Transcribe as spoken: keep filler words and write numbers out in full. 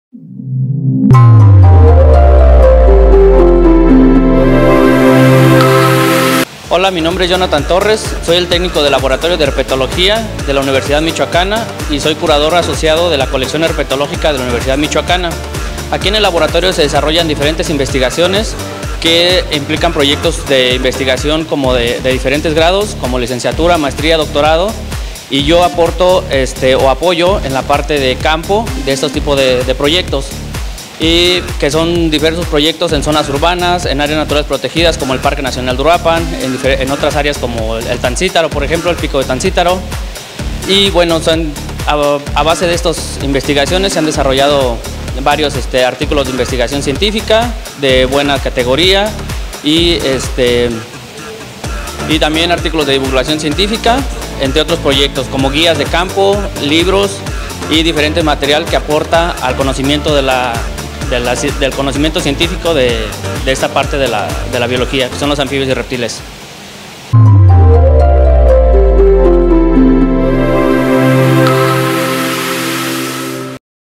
Hola, mi nombre es Jonathan Torres, soy el técnico de laboratorio de herpetología de la Universidad Michoacana y soy curador asociado de la colección herpetológica de la Universidad Michoacana. Aquí en el laboratorio se desarrollan diferentes investigaciones que implican proyectos de investigación como de, de diferentes grados, como licenciatura, maestría, doctorado, y yo aporto este, o apoyo en la parte de campo de estos tipos de, de proyectos, y que son diversos proyectos en zonas urbanas, en áreas naturales protegidas como el Parque Nacional de Uruapan, en, en otras áreas como el, el Tancítaro, por ejemplo, el Pico de Tancítaro. Y bueno, son, a, a base de estas investigaciones se han desarrollado varios este, artículos de investigación científica de buena categoría y, este, y también artículos de divulgación científica, entre otros proyectos como guías de campo, libros y diferente material que aporta al conocimiento de la, de la, del conocimiento científico de, de esta parte de la, de la biología, que son los anfibios y reptiles.